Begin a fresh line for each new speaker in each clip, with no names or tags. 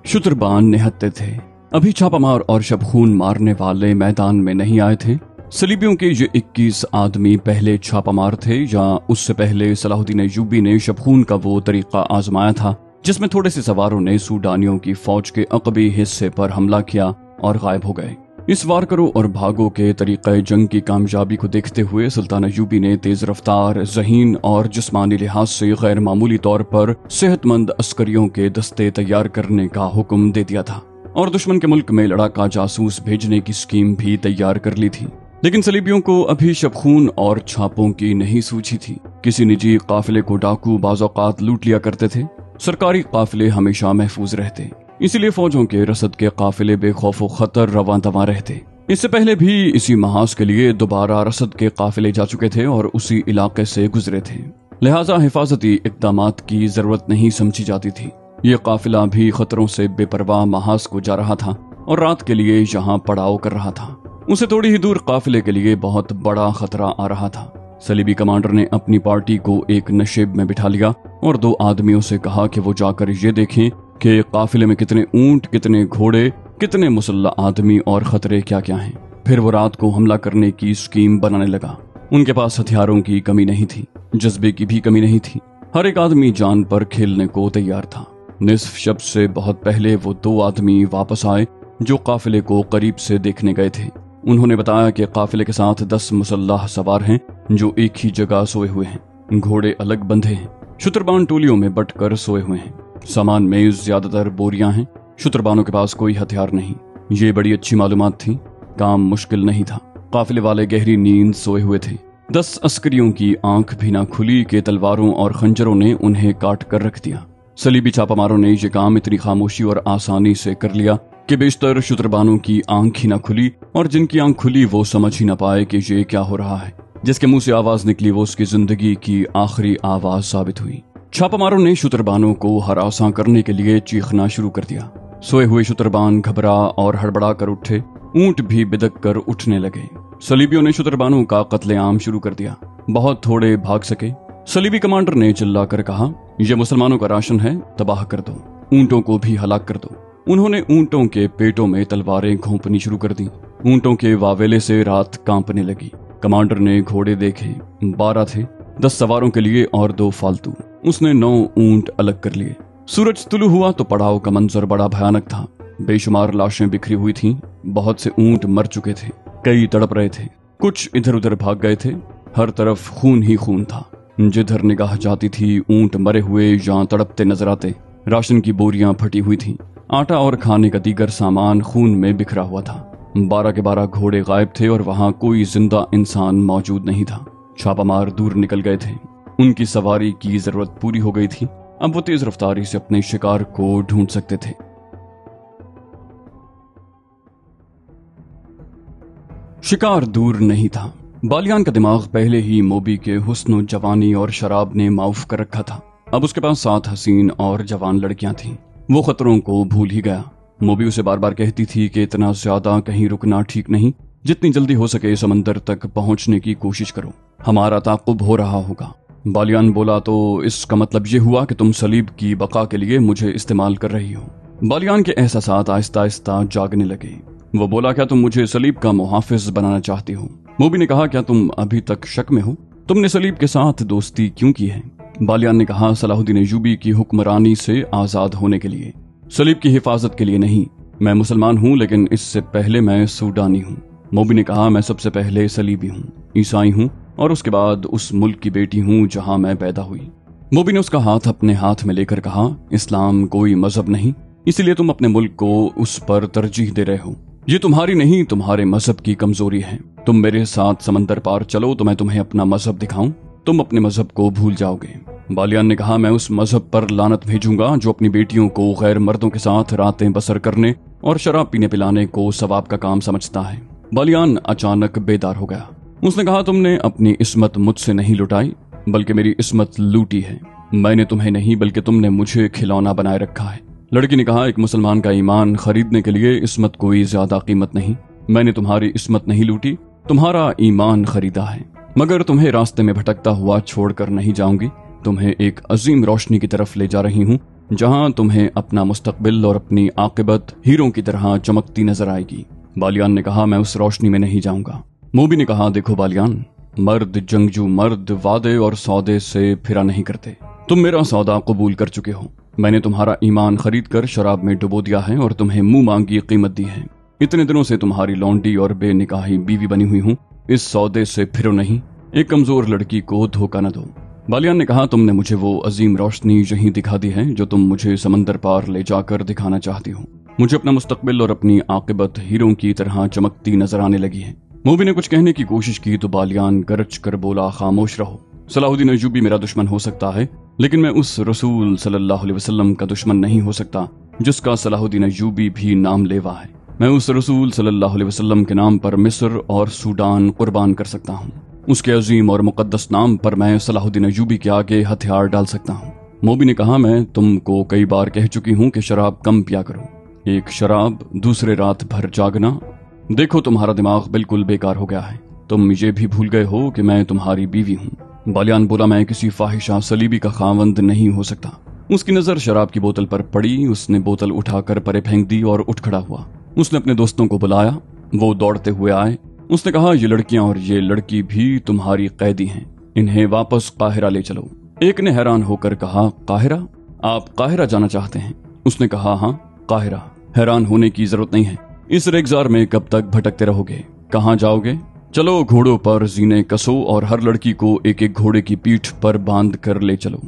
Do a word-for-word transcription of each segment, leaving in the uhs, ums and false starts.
शुतरबान निहत्ते थे। अभी छापामार और शबखून मारने वाले मैदान में नहीं आए थे। सलीबियों के ये इक्कीस आदमी पहले छापामार थे या उससे पहले सलाहुद्दीन अय्यूबी ने शबखून का वो तरीका आजमाया था जिसमें थोड़े से सवारों ने सूडानियों की फौज के अकबी हिस्से पर हमला किया और गायब हो गए। इस वार करो और भागो के तरीक़े जंग की कामयाबी को देखते हुए सुल्तान अय्यूबी ने तेज रफ्तार, ज़हीन और जिस्मानी लिहाज से गैर मामूली तौर पर सेहतमंद अस्करियों के दस्ते तैयार करने का हुक्म दे दिया था और दुश्मन के मुल्क में लड़ाका जासूस भेजने की स्कीम भी तैयार कर ली थी। लेकिन सलीबियों को अभी शबखून और छापों की नहीं सूझी थी। किसी निजी काफिले को डाकू बाज़ औक़ात लूट लिया करते थे, सरकारी काफिले हमेशा महफूज रहते, इसीलिए फौजों के रसद के काफिले बेखौफ खतर रवां दवां रहते। इससे पहले भी इसी महाज के लिए दोबारा रसद के काफिले जा चुके थे और उसी इलाके से गुजरे थे, लिहाजा हिफाजती इक़दामात की जरूरत नहीं समझी जाती थी। ये काफिला भी खतरों से बेपरवाह महाज को जा रहा था और रात के लिए यहाँ पड़ाव कर रहा था। उसे थोड़ी ही दूर काफिले के लिए बहुत बड़ा खतरा आ रहा था। सलीबी कमांडर ने अपनी पार्टी को एक नशेब में बिठा लिया और दो आदमियों से कहा कि वो जाकर ये देखें कि काफिले में कितने ऊंट, कितने घोड़े, कितने मुसल्ला आदमी और खतरे क्या क्या हैं। फिर वो रात को हमला करने की स्कीम बनाने लगा। उनके पास हथियारों की कमी नहीं थी, जज्बे की भी कमी नहीं थी। हर एक आदमी जान पर खेलने को तैयार था। निस्फ शब से बहुत पहले वो दो आदमी वापस आए जो काफिले को करीब से देखने गए थे। उन्होंने बताया कि काफिले के साथ दस मुसल्लाह सवार हैं जो एक ही जगह सोए हुए हैं। घोड़े अलग बंधे हैं, शुतरबान टोलियों में बंटकर सोए हुए हैं। सामान में ज्यादातर बोरियां हैं। शुतरबानों के पास कोई हथियार नहीं। ये बड़ी अच्छी मालूमात थी। काम मुश्किल नहीं था। काफिले वाले गहरी नींद सोए हुए थे। दस अस्करियों की आंख भी ना खुली कि तलवारों और खंजरों ने उन्हें काट कर रख दिया। सलीबी छापामारों ने यह काम इतनी खामोशी और आसानी से कर लिया कि बेशतर शुतरबानों की आंख ही ना खुली और जिनकी आंख खुली वो समझ ही ना पाए कि ये क्या हो रहा है। जिसके मुंह से आवाज निकली वो उसकी जिंदगी की आखिरी आवाज साबित हुई। छापामारों ने शुतरबानों को हरासा करने के लिए चीखना शुरू कर दिया। सोए हुए शुतरबान घबरा और हड़बड़ा कर उठे। ऊंट भी बिदक कर उठने लगे। सलीबियों ने शुतरबानों का कत्लेआम शुरू कर दिया। बहुत थोड़े भाग सके। सलीबी कमांडर ने चिल्लाकर कहा, यह मुसलमानों का राशन है, तबाह कर दो, ऊंटों को भी हलाक कर दो। उन्होंने ऊंटों के पेटों में तलवारें घोंपनी शुरू कर दी। ऊंटों के वावेले से रात कांपने लगी। कमांडर ने घोड़े देखे, बारह थे, दस सवारों के लिए और दो फालतू। उसने नौ ऊंट अलग कर लिए। सूरज तुलू हुआ तो पड़ाव का मंजर बड़ा भयानक था। बेशुमार लाशें बिखरी हुई थीं। बहुत से ऊंट मर चुके थे, कई तड़प रहे थे, कुछ इधर उधर भाग गए थे। हर तरफ खून ही खून था। जिधर निगाह जाती थी ऊंट मरे हुए या तड़पते नजर आते। राशन की बोरियां फटी हुई थीं। आटा और खाने का दीगर सामान खून में बिखरा हुआ था। बारह के बारह घोड़े गायब थे और वहां कोई जिंदा इंसान मौजूद नहीं था। छापामार दूर निकल गए थे। उनकी सवारी की जरूरत पूरी हो गई थी। अब वो तेज रफ्तारी से अपने शिकार को ढूंढ सकते थे। शिकार दूर नहीं था। बालियान का दिमाग पहले ही मोबी के हुस्न, जवानी और शराब ने माउफ कर रखा था। अब उसके पास सात हसीन और जवान लड़कियां थीं। वो खतरों को भूल ही गया। मोबी उसे बार बार कहती थी कि इतना ज्यादा कहीं रुकना ठीक नहीं। जितनी जल्दी हो सके समंदर तक पहुंचने की कोशिश करो, हमारा ताक़ुब हो रहा होगा। बालियान बोला, तो इसका मतलब ये हुआ कि तुम सलीब की बका के लिए मुझे इस्तेमाल कर रही हो। बालियान के एहसासात आहिस्ता आहिस्ता जागने लगे। वो बोला, क्या तुम मुझे सलीब का मुहाफिज बनाना चाहती हो? मोबी ने कहा, क्या तुम अभी तक शक में हो? तुमने सलीब के साथ दोस्ती क्यों की है? बालियान ने कहा, सलाहुद्दीन अय्यूबी की हुक्मरानी से आजाद होने के लिए, सलीब की हिफाजत के लिए नहीं। मैं मुसलमान हूँ लेकिन इससे पहले मैं सूडानी हूँ। मोबी ने कहा, मैं सबसे पहले सलीबी हूँ, ईसाई हूँ और उसके बाद उस मुल्क की बेटी हूँ जहाँ मैं पैदा हुई। मोबी ने उसका हाथ अपने हाथ में लेकर कहा, इस्लाम कोई मजहब नहीं, इसीलिए तुम अपने मुल्क को उस पर तरजीह दे रहे हो। ये तुम्हारी नहीं, तुम्हारे मजहब की कमजोरी है। तुम मेरे साथ समंदर पार चलो तो मैं तुम्हें अपना मजहब दिखाऊं, तुम अपने मजहब को भूल जाओगे। बालियान ने कहा, मैं उस मजहब पर लानत भेजूंगा जो अपनी बेटियों को गैर मर्दों के साथ रातें बसर करने और शराब पीने पिलाने को सवाब का काम समझता है। बालियान अचानक बेदार हो गया। उसने कहा, तुमने अपनी इस्मत मुझसे नहीं लुटाई बल्कि मेरी इस्मत लूटी है। मैंने तुम्हें नहीं बल्कि तुमने मुझे खिलौना बनाए रखा है। लड़की ने कहा, एक मुसलमान का ईमान खरीदने के लिए इस्मत कोई ज्यादा कीमत नहीं। मैंने तुम्हारी इस्मत नहीं लूटी, तुम्हारा ईमान खरीदा है। मगर तुम्हें रास्ते में भटकता हुआ छोड़कर नहीं जाऊंगी। तुम्हें एक अजीम रोशनी की तरफ ले जा रही हूँ जहां तुम्हें अपना मुस्तकबिल और अपनी आकिबत हीरों की तरह चमकती नजर आएगी। बालियान ने कहा, मैं उस रोशनी में नहीं जाऊंगा। मोबी ने कहा, देखो बालियान, मर्द जंगजू मर्द वादे और सौदे से फिरा नहीं करते। तुम मेरा सौदा कबूल कर चुके हो। मैंने तुम्हारा ईमान खरीद कर शराब में डुबो दिया है और तुम्हें मुंह मांगी कीमत दी है। इतने दिनों से तुम्हारी लौंडी और बेनिकाही बीवी बनी हुई हूँ। इस सौदे से फिरो नहीं, एक कमजोर लड़की को धोखा न दो। बालियान ने कहा, तुमने मुझे वो अजीम रोशनी यहीं दिखा दी है जो तुम मुझे समंदर पार ले जाकर दिखाना चाहती हो। मुझे अपना मुस्तकबिल और अपनी आकिबत हीरों की तरह चमकती नजर आने लगी है। मोबी ने कुछ कहने की कोशिश की तो बालियान गरज कर बोला, खामोश रहो। सलाहुद्दीन अय्यूबी मेरा दुश्मन हो सकता है, लेकिन मैं उस रसूल सल्लल्लाहु अलैहि वसल्लम का दुश्मन नहीं हो सकता जिसका सलाहुद्दीन अय्यूबी भी नाम लेवा है। मैं उस रसूल सल्लल्लाहु अलैहि वसल्लम के नाम पर मिस्र और सूडान कुर्बान कर सकता हूँ। उसके अजीम और मुकद्दस नाम पर मैं सलाहुद्दीन अय्यूबी के आगे हथियार डाल सकता हूँ। मोबी ने कहा, मैं तुमको कई बार कह चुकी हूँ कि शराब कम पिया करो। एक शराब, दूसरे रात भर जागना। देखो तुम्हारा दिमाग बिल्कुल बेकार हो गया है। तुम ये भी भूल गए हो कि मैं तुम्हारी बीवी हूँ। बालियान बोला, मैं किसी फाहिशा सलीबी का खावंद नहीं हो सकता। उसकी नजर शराब की बोतल पर पड़ी। उसने बोतल उठाकर परे फेंक दी और उठ खड़ा हुआ। उसने अपने दोस्तों को बुलाया। वो दौड़ते हुए आए। उसने कहा, ये लड़कियां और ये लड़की भी तुम्हारी कैदी हैं। इन्हें वापस काहिरा ले चलो। एक ने हैरान होकर कहा, काहिरा? आप काहिरा जाना चाहते हैं? उसने कहा, हाँ, काहिरा। हैरान होने की जरूरत नहीं है। इस रेगजार में कब तक भटकते रहोगे? कहाँ जाओगे? चलो घोड़ों पर जीने कसो और हर लड़की को एक एक घोड़े की पीठ पर बांध कर ले चलो।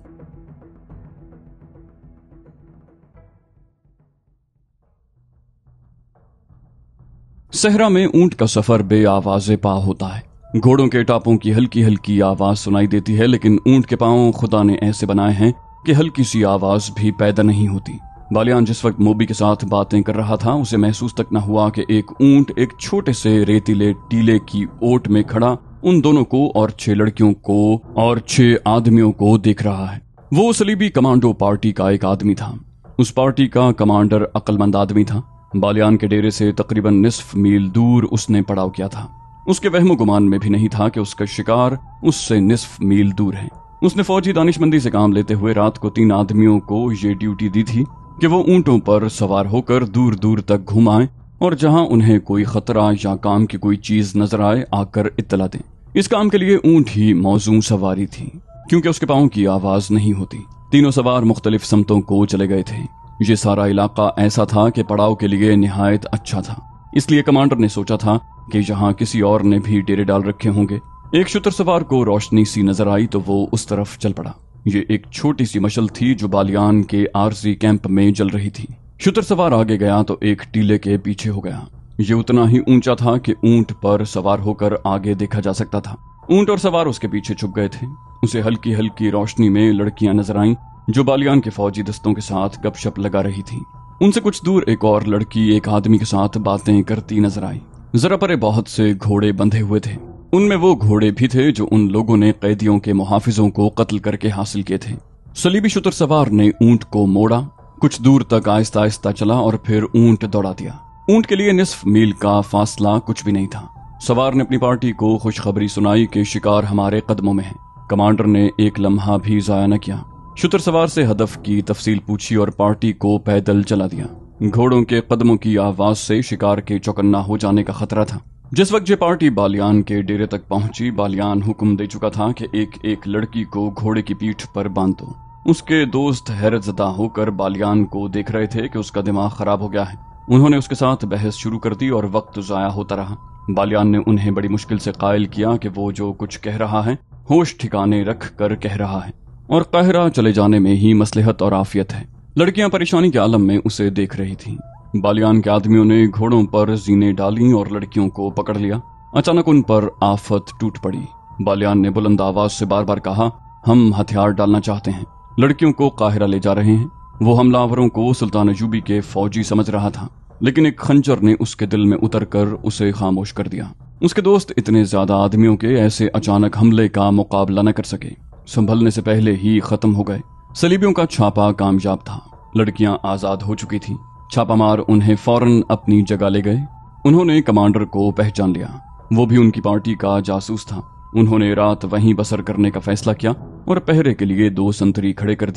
सहरा में ऊंट का सफर बे आवाज़े पा होता है। घोड़ों के टापों की हल्की हल्की आवाज सुनाई देती है, लेकिन ऊंट के पांव खुदा ने ऐसे बनाए हैं कि हल्की सी आवाज भी पैदा नहीं होती। बालियान जिस वक्त मोबी के साथ बातें कर रहा था, उसे महसूस तक न हुआ कि एक ऊंट एक छोटे से रेतीले टीले की ओट में खड़ा उन दोनों को और छह लड़कियों को और छह आदमियों को देख रहा है। वो सलीबी कमांडो पार्टी का एक आदमी था। उस पार्टी का कमांडर अक्लमंद आदमी था। बालियान के डेरे से तकरीबन निस्फ मील दूर उसने पड़ाव किया था। उसके वहमो गुमान में भी नहीं था कि उसका शिकार उससे निस्फ मील दूर है। उसने फौजी दानिशमंदी से काम लेते हुए रात को तीन आदमियों को ये ड्यूटी दी थी कि वो ऊंटों पर सवार होकर दूर दूर तक घुमाएं और जहां उन्हें कोई खतरा या काम की कोई चीज नजर आए आकर इत्तला दें। इस काम के लिए ऊंट ही मौजूं सवारी थी, क्योंकि उसके पांव की आवाज नहीं होती। तीनों सवार मुख्तलिफ समतों को चले गए थे। ये सारा इलाका ऐसा था कि पड़ाव के लिए निहायत अच्छा था। इसलिए कमांडर ने सोचा था कि यहाँ किसी और ने भी डेरे डाल रखे होंगे। एक शुतर सवार को रोशनी सी नजर आई तो वो उस तरफ चल पड़ा। ये एक छोटी सी मशल थी जो बालियान के आरजी कैंप में जल रही थी। शुतर सवार आगे गया तो एक टीले के पीछे हो गया। ये उतना ही ऊंचा था कि ऊंट पर सवार होकर आगे देखा जा सकता था। ऊंट और सवार उसके पीछे छुप गए थे। उसे हल्की हल्की रोशनी में लड़कियां नजर आईं जो बालियान के फौजी दस्तों के साथ गपशप लगा रही थी। उनसे कुछ दूर एक और लड़की एक आदमी के साथ बातें करती नजर आई। जरा परे बहुत से घोड़े बंधे हुए थे। उनमें वो घोड़े भी थे जो उन लोगों ने कैदियों के मुहाफिजों को कत्ल करके हासिल किए थे। सलीबी शुतर सवार ने ऊंट को मोड़ा, कुछ दूर तक आहिस्ता आहिस्ता चला और फिर ऊंट दौड़ा दिया। ऊंट के लिए निस्फ मील का फासला कुछ भी नहीं था। सवार ने अपनी पार्टी को खुशखबरी सुनाई कि शिकार हमारे कदमों में है। कमांडर ने एक लम्हा भी जाया न किया। शुतर सवार से हदफ की तफसील पूछी और पार्टी को पैदल चला दिया। घोड़ों के कदमों की आवाज से शिकार के चौकन्ना हो जाने का खतरा था। जिस वक्त ये पार्टी बालियान के डेरे तक पहुंची, बालियान हुक्म दे चुका था कि एक एक लड़की को घोड़े की पीठ पर बांध दो। उसके दोस्त हैरतज़दा होकर बालियान को देख रहे थे कि उसका दिमाग खराब हो गया है। उन्होंने उसके साथ बहस शुरू कर दी और वक्त जाया होता रहा। बालियान ने उन्हें बड़ी मुश्किल से कायल किया कि वो जो कुछ कह रहा है होश ठिकाने रख कर कह रहा है और काहिरा चले जाने में ही मसलहत और आफियत है। लड़कियां परेशानी के आलम में उसे देख रही थीं। बालियान के आदमियों ने घोड़ों पर जीने डाली और लड़कियों को पकड़ लिया। अचानक उन पर आफत टूट पड़ी। बालियान ने बुलंद आवाज से बार बार कहा, हम हथियार डालना चाहते हैं, लड़कियों को काहिरा ले जा रहे हैं। वो हमलावरों को सुल्तान अय्यूबी के फौजी समझ रहा था, लेकिन एक खंजर ने उसके दिल में उतर कर उसे खामोश कर दिया। उसके दोस्त इतने ज्यादा आदमियों के ऐसे अचानक हमले का मुकाबला न कर सके, संभलने से पहले ही खत्म हो गए। सलीबियों का छापा कामयाब था। लड़कियां आजाद हो चुकी थीं। छापामार उन्हें फौरन अपनी जगह ले गए। उन्होंने कमांडर को पहचान लिया। वो भी उनकी पार्टी का जासूस था। उन्होंने रात वहीं बसर करने का फैसला किया और पहरे के लिए दो संतरी खड़े कर दिए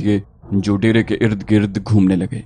जो डेरे के इर्द गिर्द घूमने लगे।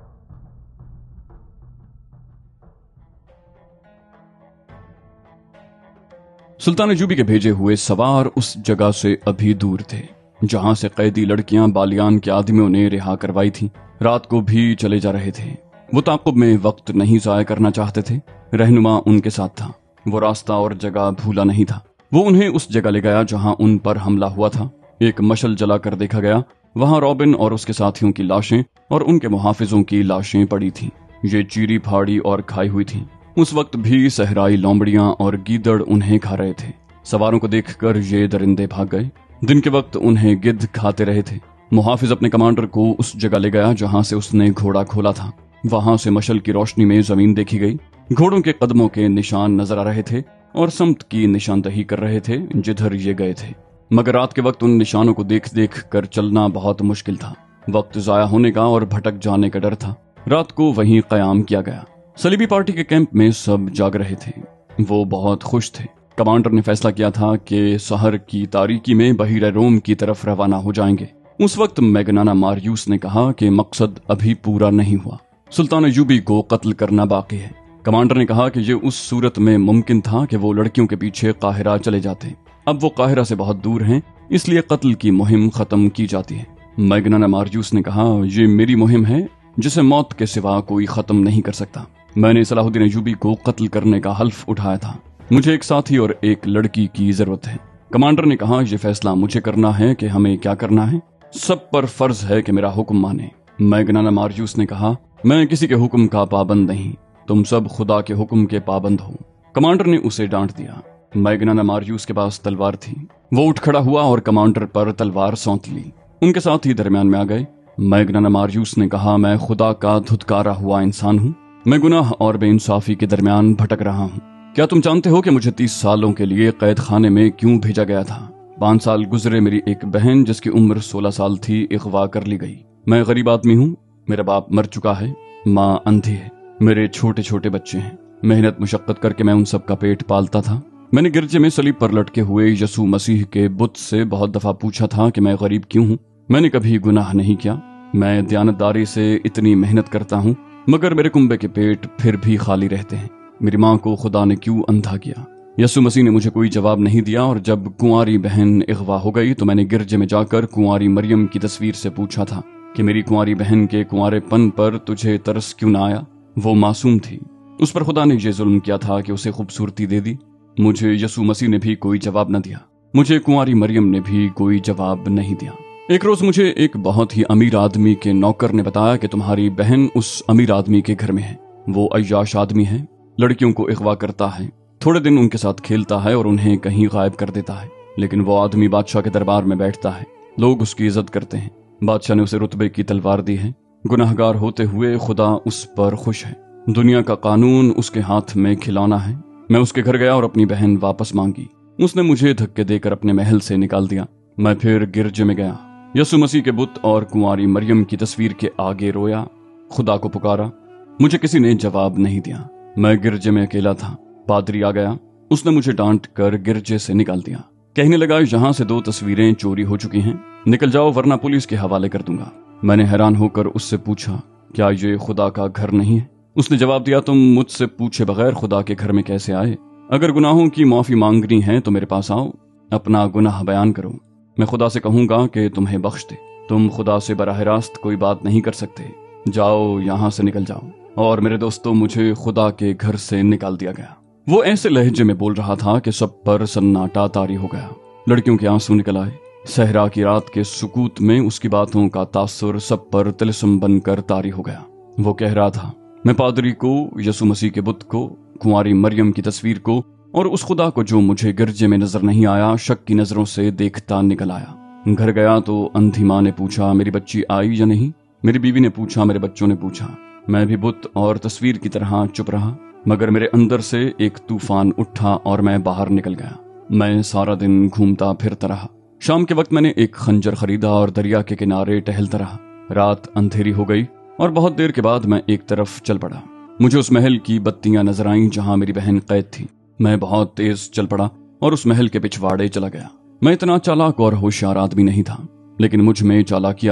सुल्तान अयूबी के भेजे हुए सवार उस जगह से अभी दूर थे जहां से कैदी लड़कियां बालियान के आदमियों ने रिहा करवाई थी। रात को भी चले जा रहे थे। वो ताक़ुब में वक्त नहीं ज़ाया करना चाहते थे। रहनुमा उनके साथ था। वो रास्ता और जगह भूला नहीं था। वो उन्हें उस जगह ले गया जहां उन पर हमला हुआ था। एक मशल जलाकर देखा गया। वहां रॉबिन और उसके साथियों की लाशें और उनके मुहाफिजों की लाशें पड़ी थीं। ये चीरी फाड़ी और खाई हुई थीं। उस वक्त भी सहराई लोमड़ियां और गीदड़ उन्हें खा रहे थे। सवारों को देखकर ये दरिंदे भाग गए। दिन के वक्त उन्हें गिद्ध खाते रहे थे। मुहाफिज अपने कमांडर को उस जगह ले गया जहां से उसने घोड़ा खोला था। वहां से मशल की रोशनी में जमीन देखी गई। घोड़ों के कदमों के निशान नजर आ रहे थे और समत की निशानदही कर रहे थे जिधर ये गए थे। मगर रात के वक्त उन निशानों को देख देख कर चलना बहुत मुश्किल था। वक्त जाया होने का और भटक जाने का डर था। रात को वहीं कयाम किया गया। सलीबी पार्टी के कैंप में सब जाग रहे थे। वो बहुत खुश थे। कमांडर ने फैसला किया था कि सहर की तारीकी में बहीर रोम की तरफ रवाना हो जाएंगे। उस वक्त मैग्नाना मारियूस ने कहा कि मकसद अभी पूरा नहीं हुआ। सुल्तान अयूबी को कत्ल करना बाकी है। कमांडर ने कहा कि ये उस सूरत में मुमकिन था कि वो लड़कियों के पीछे काहिरा चले जाते। अब वो काहिरा से बहुत दूर हैं, इसलिए कत्ल की मुहिम खत्म की जाती है। मैग्नाना मारियूस ने कहा, ये मेरी मुहिम है जिसे मौत के सिवा कोई खत्म नहीं कर सकता। मैंने सलाहुद्दीन अयूबी को कत्ल करने का हल्फ उठाया था। मुझे एक साथी और एक लड़की की जरूरत है। कमांडर ने कहा, यह फैसला मुझे करना है कि हमें क्या करना है। सब पर फर्ज है कि मेरा हुक्म माने। मैग्नाना मारियूस ने कहा, मैं किसी के हुक्म का पाबंद नहीं। तुम सब खुदा के हुक्म के पाबंद हो। कमांडर ने उसे डांट दिया। मैग्नाना मारियूस के पास तलवार थी। वो उठ खड़ा हुआ और कमांडर पर तलवार सौंत ली। उनके साथ ही दरमियान में आ गए। मैग्नाना मारियूस ने कहा, मैं खुदा का धुतकारा हुआ इंसान हूँ। मैं गुनाह और बेइंसाफी के दरमियान भटक रहा हूँ। क्या तुम जानते हो कि मुझे तीस सालों के लिए कैद खाने में क्यों भेजा गया था? पांच साल गुजरे मेरी एक बहन जिसकी उम्र सोलह साल थी अगवा कर ली गई। मैं गरीब आदमी हूँ। मेरा बाप मर चुका है। माँ अंधी है। मेरे छोटे छोटे बच्चे हैं। मेहनत मुशक्कत करके मैं उन सब का पेट पालता था। मैंने गिरजे में सलीब पर लटके हुए यसू मसीह के बुत से बहुत दफा पूछा था कि मैं गरीब क्यों हूँ। मैंने कभी गुनाह नहीं किया। मैं दयानतदारी से इतनी मेहनत करता हूँ, मगर मेरे कुंबे के पेट फिर भी खाली रहते हैं। मेरी माँ को खुदा ने क्यों अंधा किया? यसू मसीह ने मुझे कोई जवाब नहीं दिया और जब कुंवारी बहन अगवा हो गई तो मैंने गिरजे में जाकर कुंवारी मरियम की तस्वीर से पूछा था कि मेरी कुंवारी बहन के कुंवारेपन पर तुझे तरस क्यों ना आया? वो मासूम थी। उस पर खुदा ने ये जुल्म किया था कि उसे खूबसूरती दे दी। मुझे यसू मसीह ने भी कोई जवाब न दिया। मुझे कुंवारी मरियम ने भी कोई जवाब नहीं दिया। एक रोज मुझे एक बहुत ही अमीर आदमी के नौकर ने बताया कि तुम्हारी बहन उस अमीर आदमी के घर में है। वो अय्याश आदमी है, लड़कियों को अगवा करता है, थोड़े दिन उनके साथ खेलता है और उन्हें कहीं गायब कर देता है। लेकिन वो आदमी बादशाह के दरबार में बैठता है। लोग उसकी इज्जत करते हैं। बादशाह ने उसे रुतबे की तलवार दी है। गुनाहगार होते हुए खुदा उस पर खुश है। दुनिया का कानून उसके हाथ में खिलौना है। मैं उसके घर गया और अपनी बहन वापस मांगी। उसने मुझे धक्के देकर अपने महल से निकाल दिया। मैं फिर गिरजे में गया। यसु मसीह के बुत और कुंवारी मरियम की तस्वीर के आगे रोया, खुदा को पुकारा। मुझे किसी ने जवाब नहीं दिया। मैं गिरजे में अकेला था। पादरी आ गया। उसने मुझे डांट कर गिरजे से निकाल दिया। कहने लगा, यहाँ से दो तस्वीरें चोरी हो चुकी हैं, निकल जाओ वरना पुलिस के हवाले कर दूंगा। मैंने हैरान होकर उससे पूछा, क्या ये खुदा का घर नहीं है? उसने जवाब दिया, तुम मुझसे पूछे बगैर खुदा के घर में कैसे आए? अगर गुनाहों की माफी मांगनी है तो मेरे पास आओ, अपना गुनाह बयान करो। मैं खुदा से कहूंगा कि तुम्हें बख्श दे। तुम खुदा से बराह रास्त कोई बात नहीं कर सकते। जाओ, यहाँ से निकल जाओ। और मेरे दोस्तों, मुझे खुदा के घर से निकाल दिया गया। वो ऐसे लहजे में बोल रहा था कि सब पर सन्नाटा तारी हो गया। लड़कियों के आंसू निकल आए। सहरा की रात के सुकूत में उसकी बातों का तासुर सब पर तिलस्म बनकर तारी हो गया। वो कह रहा था, मैं पादरी को, यसु मसीह के बुत को, कुंवारी मरियम की तस्वीर को और उस खुदा को जो मुझे गिरजे में नजर नहीं आया, शक की नजरों से देखता निकल आया। घर गया तो अंधी माँ ने पूछा, मेरी बच्ची आई या नहीं? मेरी बीवी ने पूछा, मेरे बच्चों ने पूछा। मैं भी बुत और तस्वीर की तरह चुप रहा, मगर मेरे अंदर से एक तूफान उठा और मैं बाहर निकल गया। मैं सारा दिन घूमता फिरता रहा। शाम के वक्त मैंने एक खंजर खरीदा और दरिया के किनारे टहलता रहा। रात अंधेरी हो गई और बहुत देर के बाद मैं एक तरफ चल पड़ा। मुझे उस महल की बत्तियां नजर आईं जहां मेरी बहन कैद थी। मैं बहुत तेज चल पड़ा और उस महल के पिछवाड़े चला गया। मैं इतना चालाक और होशियार आदमी नहीं था, लेकिन मुझ में चालाकी आ गई।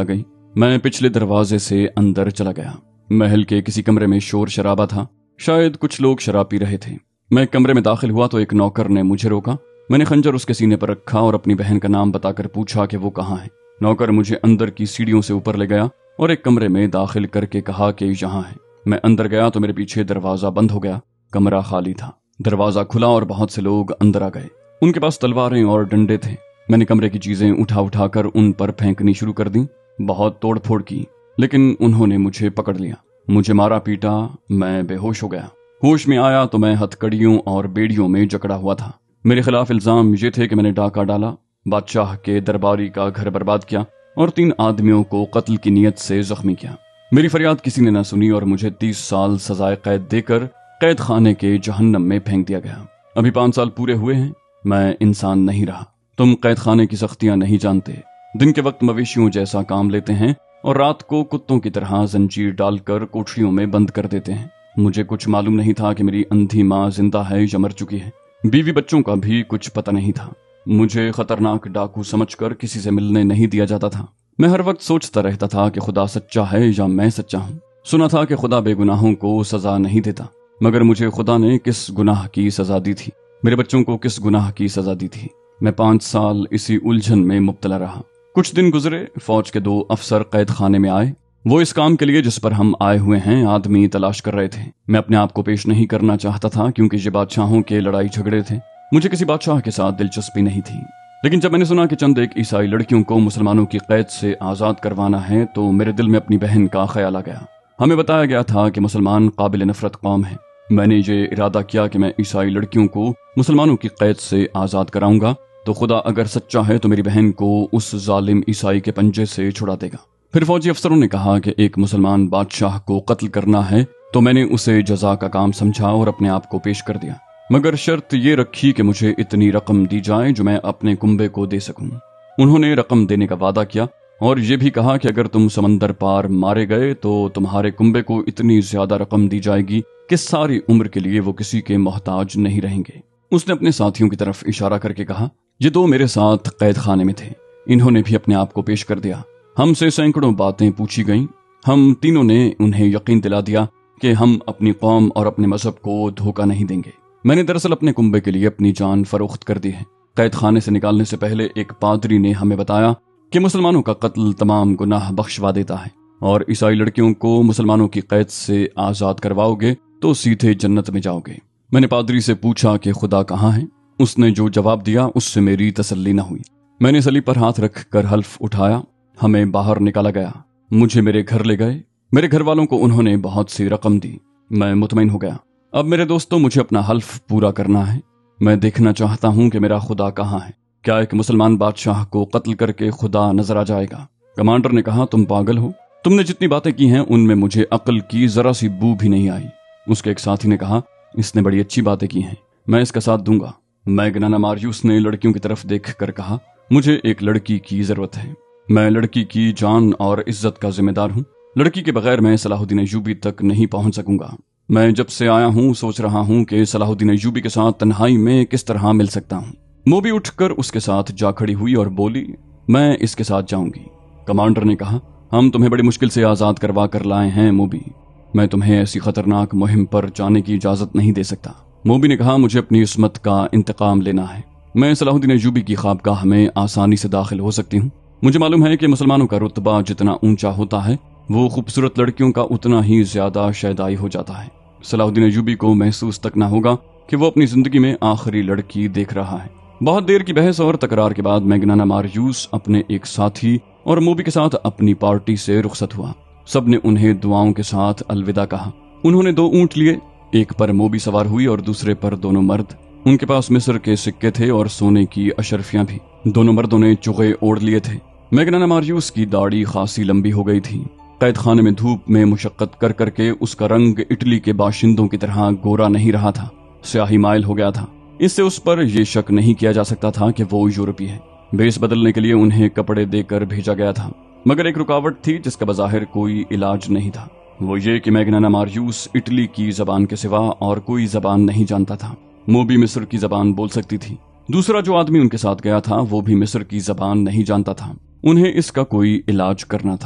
मैं पिछले दरवाजे से अंदर चला गया। महल के किसी कमरे में शोर शराबा था, शायद कुछ लोग शराब पी रहे थे। मैं कमरे में दाखिल हुआ तो एक नौकर ने मुझे रोका। मैंने खंजर उसके सीने पर रखा और अपनी बहन का नाम बताकर पूछा कि वो कहाँ है। नौकर मुझे अंदर की सीढ़ियों से ऊपर ले गया और एक कमरे में दाखिल करके कहा कि यहाँ है। मैं अंदर गया तो मेरे पीछे दरवाजा बंद हो गया। कमरा खाली था। दरवाजा खुला और बहुत से लोग अंदर आ गए। उनके पास तलवारें और डंडे थे। मैंने कमरे की चीजें उठा उठा कर उन पर फेंकनी शुरू कर दी। बहुत तोड़ फोड़ की, लेकिन उन्होंने मुझे पकड़ लिया। मुझे मारा पीटा। मैं बेहोश हो गया। होश में आया तो मैं हथकड़ियों और बेड़ियों में जकड़ा हुआ था। मेरे खिलाफ इल्जाम ये थे कि मैंने डाका डाला, बादशाह के दरबारी का घर बर्बाद किया और तीन आदमियों को कत्ल की नीयत से जख्मी किया। मेरी फरियाद किसी ने न सुनी और मुझे तीस साल सजाए कैद देकर कैद खाने के जहन्नम में फेंक दिया गया। अभी पांच साल पूरे हुए हैं। मैं इंसान नहीं रहा। तुम कैद खाने की सख्तियां नहीं जानते। दिन के वक्त मवेशियों जैसा काम लेते हैं और रात को कुत्तों की तरह जंजीर डालकर कोठरियों में बंद कर देते हैं। मुझे कुछ मालूम नहीं था कि मेरी अंधी माँ जिंदा है या मर चुकी है। बीवी बच्चों का भी कुछ पता नहीं था। मुझे खतरनाक डाकू समझकर किसी से मिलने नहीं दिया जाता था। मैं हर वक्त सोचता रहता था कि खुदा सच्चा है या मैं सच्चा हूँ। सुना था कि खुदा बेगुनाहों को सजा नहीं देता, मगर मुझे खुदा ने किस गुनाह की सजा दी थी? मेरे बच्चों को किस गुनाह की सजा दी थी? मैं पांच साल इसी उलझन में मुब्तला रहा। कुछ दिन गुजरे। फौज के दो अफसर कैद खाने में आए। वो इस काम के लिए जिस पर हम आए हुए हैं आदमी तलाश कर रहे थे। मैं अपने आप को पेश नहीं करना चाहता था क्योंकि ये बादशाहों के लड़ाई झगड़े थे। मुझे किसी बादशाह के साथ दिलचस्पी नहीं थी। लेकिन जब मैंने सुना कि चंद एक ईसाई लड़कियों को मुसलमानों की कैद से आजाद करवाना है तो मेरे दिल में अपनी बहन का ख्याल आ गया। हमें बताया गया था कि मुसलमान काबिल नफरत कौम है। मैंने ये इरादा किया कि मैं ईसाई लड़कियों को मुसलमानों की कैद से आजाद कराऊंगा तो खुदा अगर सच्चा है तो मेरी बहन को उस जालिम ईसाई के पंजे से छुड़ा देगा। फिर फौजी अफसरों ने कहा कि एक मुसलमान बादशाह को कत्ल करना है तो मैंने उसे जजा का काम समझा और अपने आप को पेश कर दिया, मगर शर्त ये रखी कि मुझे इतनी रकम दी जाए जो मैं अपने कुंबे को दे सकूं। उन्होंने रकम देने का वादा किया और ये भी कहा कि अगर तुम समंदर पार मारे गए तो तुम्हारे कुंबे को इतनी ज्यादा रकम दी जाएगी कि सारी उम्र के लिए वो किसी के मोहताज नहीं रहेंगे। उसने अपने साथियों की तरफ इशारा करके कहा, ये दो मेरे साथ कैद खाने में थे। इन्होंने भी अपने आप को पेश कर दिया। हमसे सैकड़ों बातें पूछी गईं। हम तीनों ने उन्हें यकीन दिला दिया कि हम अपनी कौम और अपने मजहब को धोखा नहीं देंगे। मैंने दरअसल अपने कुंबे के लिए अपनी जान फरोख्त कर दी है। कैद खाने से निकालने से पहले एक पादरी ने हमें बताया कि मुसलमानों का कत्ल तमाम गुनाह बख्शवा देता है और ईसाई लड़कियों को मुसलमानों की कैद से आजाद करवाओगे तो सीधे जन्नत में जाओगे। मैंने पादरी से पूछा कि खुदा कहाँ है। उसने जो जवाब दिया उससे मेरी तसल्ली न हुई। मैंने सलीब पर हाथ रख कर हल्फ उठाया। हमें बाहर निकाला गया। मुझे मेरे घर ले गए। मेरे घर वालों को उन्होंने बहुत सी रकम दी। मैं मुतमईन हो गया। अब मेरे दोस्तों, मुझे अपना हल्फ पूरा करना है। मैं देखना चाहता हूं कि मेरा खुदा कहाँ है। क्या एक मुसलमान बादशाह को कत्ल करके खुदा नजर आ जाएगा? कमांडर ने कहा, तुम पागल हो। तुमने जितनी बातें की हैं उनमें मुझे अक्ल की जरा सी बू भी नहीं आई। उसके एक साथी ने कहा, इसने बड़ी अच्छी बातें की हैं, मैं इसका साथ दूंगा। मैग्नाना मारियूस ने लड़कियों की तरफ देख कर कहा, मुझे एक लड़की की जरूरत है। मैं लड़की की जान और इज्जत का जिम्मेदार हूँ। लड़की के बगैर मैं सलाहुद्दीन अय्यूबी तक नहीं पहुंच सकूंगा। मैं जब से आया हूँ सोच रहा हूँ कि सलाहुद्दीन अय्यूबी के साथ तन्हाई में किस तरह मिल सकता हूँ। मोबी उठकर उसके साथ जा खड़ी हुई और बोली, मैं इसके साथ जाऊंगी। कमांडर ने कहा, हम तुम्हें बड़ी मुश्किल से आजाद करवा कर लाए हैं मोबी। मैं तुम्हें ऐसी खतरनाक मुहिम पर जाने की इजाजत नहीं दे सकता। मोबी ने कहा, मुझे अपनी इस्मत का इंतकाम लेना है। मैं सलाहुद्दीन अय्यूबी की ख्वाबगाह में आसानी से दाखिल हो सकती हूँ। मुझे मालूम है कि मुसलमानों का रुतबा जितना ऊंचा होता है वो खूबसूरत लड़कियों का उतना ही ज्यादा शैदाई हो जाता है। सलाहुद्दीन अय्यूबी को महसूस तक न होगा कि वो अपनी जिंदगी में आखिरी लड़की देख रहा है। बहुत देर की बहस और तकरार के बाद मैग्नाना मारियूस अपने एक साथी और मोबी के साथ अपनी पार्टी से रुखसत हुआ। सबने उन्हें दुआओं के साथ अलविदा कहा। उन्होंने दो ऊंट लिए। एक पर मोबी सवार हुई और दूसरे पर दोनों मर्द। उनके पास मिस्र के सिक्के थे और सोने की अशरफियां भी। दोनों मर्दों ने चुगे ओढ़ लिए थे। मैग्नाना मारियूस की दाढ़ी खासी लंबी हो गई थी। कैद खाने में धूप में मुशक्कत कर करके उसका रंग इटली के बाशिंदों की तरह गोरा नहीं रहा था, स्याही माइल हो गया था। इससे उस पर यह शक नहीं किया जा सकता था कि वो यूरोपी है। बेस बदलने के लिए उन्हें कपड़े देकर भेजा गया था, मगर एक रुकावट थी जिसका बज़ाहिर कोई इलाज नहीं था। वो ये कि मैग्नाना मारियूस इटली की जबान के सिवा और कोई जबान नहीं जानता था। मोबी मिस्र की जबान बोल सकती थी। दूसरा जो आदमी उनके साथ गया था वो भी मिस्र की जबान नहीं जानता था। उन्हें इसका कोई इलाज करना था।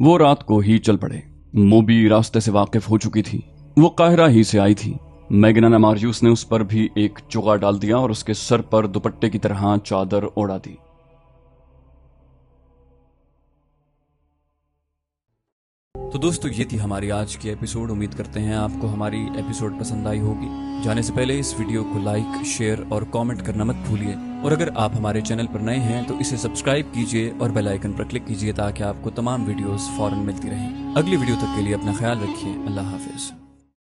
वो रात को ही चल पड़े। मोबी रास्ते से वाकिफ हो चुकी थी, वो काहिरा ही से आई थी। मैग्ना मारियूस ने उस पर भी एक चुगा डाल दिया और उसके सर पर दुपट्टे की तरह चादर ओढ़ा दी। तो दोस्तों, ये थी हमारी आज की एपिसोड। उम्मीद करते हैं आपको हमारी एपिसोड पसंद आई होगी। जाने से पहले इस वीडियो को लाइक, शेयर और कमेंट करना मत भूलिए। और अगर आप हमारे चैनल पर नए हैं तो इसे सब्सक्राइब कीजिए और बेल आइकन पर क्लिक कीजिए ताकि आपको तमाम वीडियोस फौरन मिलती रहें। अगली वीडियो तक के लिए अपना ख्याल रखिए। अल्लाह हाफिज।